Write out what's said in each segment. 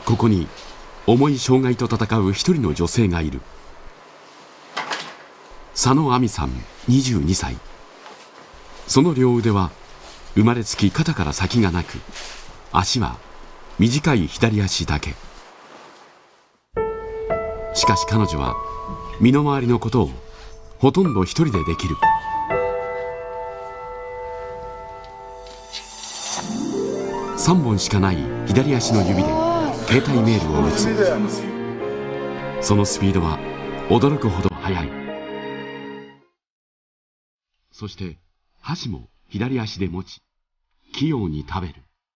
ここに重い障害と戦う一人の女性がいる。佐野亜美さん22歳。その両腕は生まれつき肩から先がなく、足は短い左足だけ。しかし彼女は身の回りのことをほとんど一人でできる。3本しかない左足の指で携帯メールを打つ。そのスピードは驚くほど速い。そして箸も左足で持ち、器用に食べる。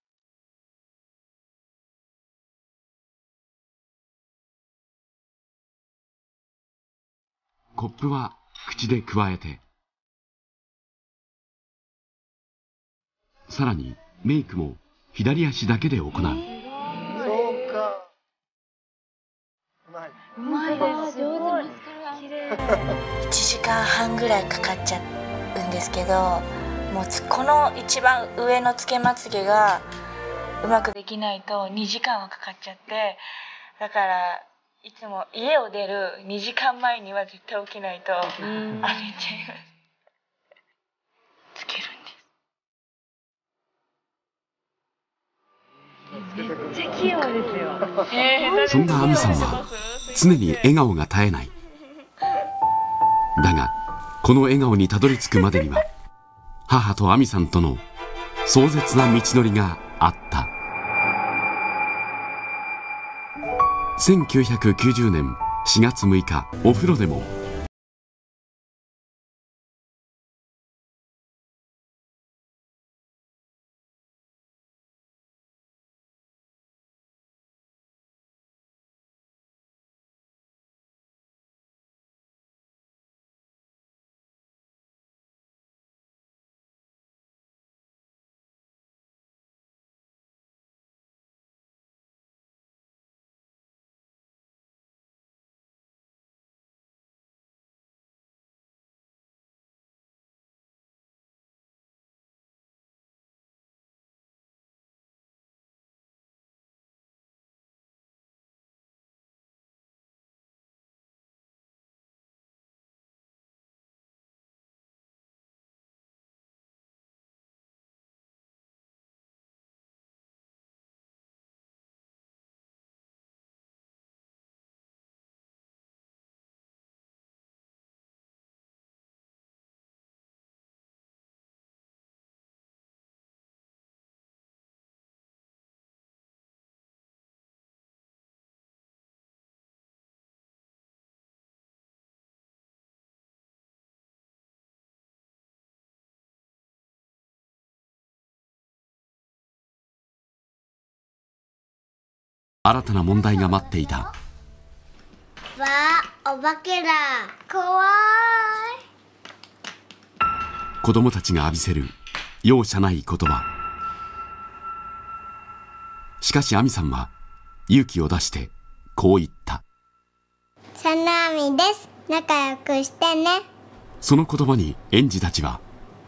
コップは口でくわえて、さらにメイクも左足だけで行う。 そうか。 うまいです。上手。マスカラ綺麗。1時間半ぐらいかかっちゃうんですけど、もうこの一番上のつけまつげがうまくできないと2時間はかかっちゃって、だからいつも家を出る2時間前には絶対起きないと荒れちゃいます。つけるんです。めっちゃ器用ですよ。 そんな亜美さんは常に笑顔が絶えない。だがこの笑顔にたどり着くまでには、母と亜美さんとの壮絶な道のりがあった。1990年4月6日、お風呂でも新たな問題が待っていた。 わあ、お化けだ。怖い。 子供たちが浴びせる容赦ない言葉。しかし亜美さんは勇気を出してこう言った。 佐野亜美です。仲良くしてね。 その言葉に園児たちは、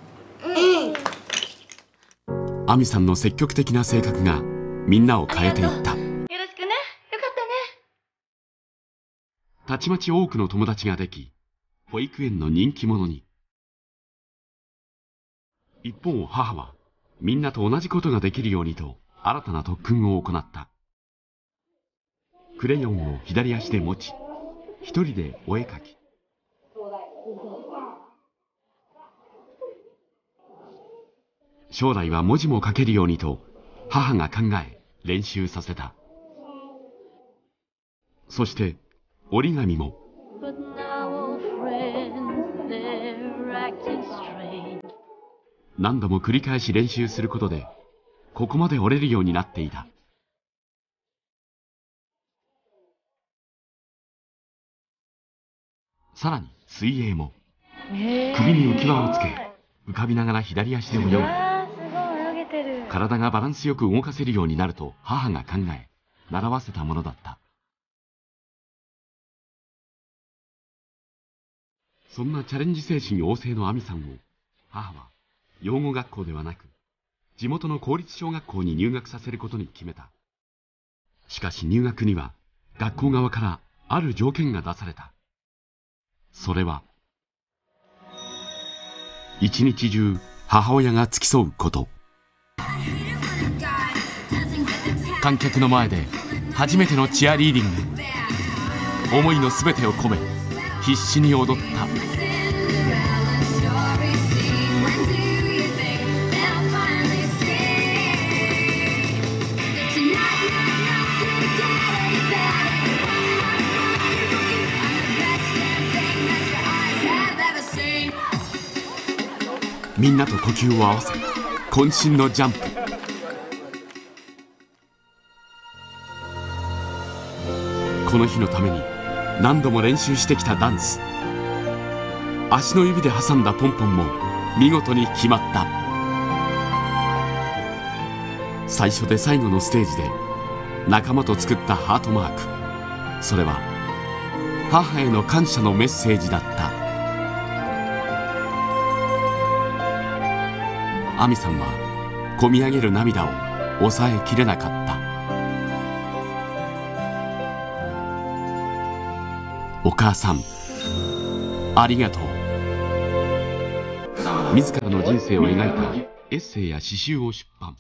亜美さんの積極的な性格がみんなを変えていった。たちまち多くの友達ができ、保育園の人気者に。一方母はみんなと同じことができるようにと新たな特訓を行った。クレヨンを左足で持ち、一人でお絵描き。将来は文字も書けるようにと母が考え練習させた。そして折り紙も。何度も繰り返し練習することでここまで折れるようになっていた。さらに水泳も首に浮き輪をつけ浮かびながら左足で泳ぐ。体がバランスよく動かせるようになると母が考え習わせたものだった。そんなチャレンジ精神旺盛の亜美さんを母は養護学校ではなく地元の公立小学校に入学させることに決めた。 しかし入学には学校側からある条件が出された。それは一日中母親が付き添うこと。観客の前で初めてのチアリーディング、思いの全てを込め必死に踊った。みんなと呼吸を合わせ渾身のジャンプ。この日のために何度も練習してきたダンス。足の指で挟んだポンポンも見事に決まった。最初で最後のステージで仲間と作ったハートマーク。それは母への感謝のメッセージだった。亜美さんはこみ上げる涙を抑えきれなかった。お母さん、ありがとう。自らの人生を描いたエッセイや詩集を出版。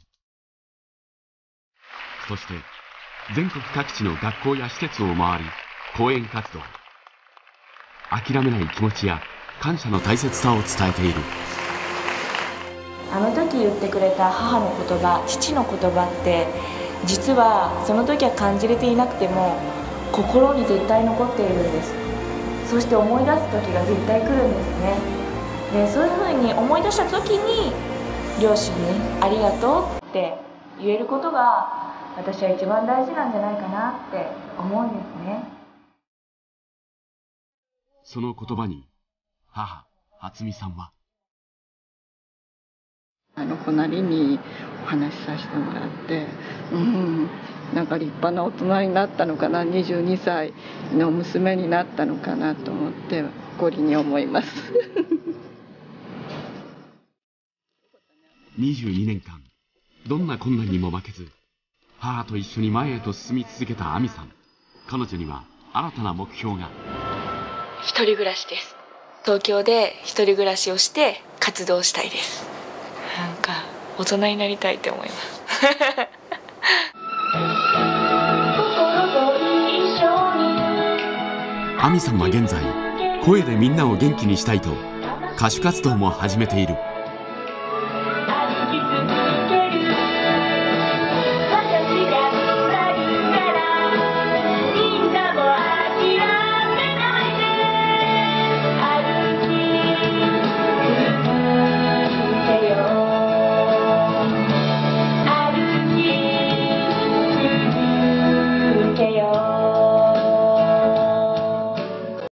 そして全国各地の学校や施設を回り講演活動。諦めない気持ちや感謝の大切さを伝えている。 あの時言ってくれた母の言葉、父の言葉って実はその時は感じれていなくても心に絶対残っているんです。そして思い出す時が絶対来るんですね。で、そういうふうに思い出した時に両親にありがとうって言えることが私は一番大事なんじゃないかなって思うんですね。 その言葉に母初美さんは、 あの子なりにお話しさせてもらって、なんか立派な大人になったのかな、22歳の娘になったのかなと思って誇りに思います 22年間どんな困難にも負けず母と一緒に前へと進み続けた亜美さん。彼女には新たな目標が。 一人暮らしです。東京で一人暮らしをして活動したいです。なんか大人になりたいって思います亜美さんは現在声でみんなを元気にしたいと歌手活動も始めている。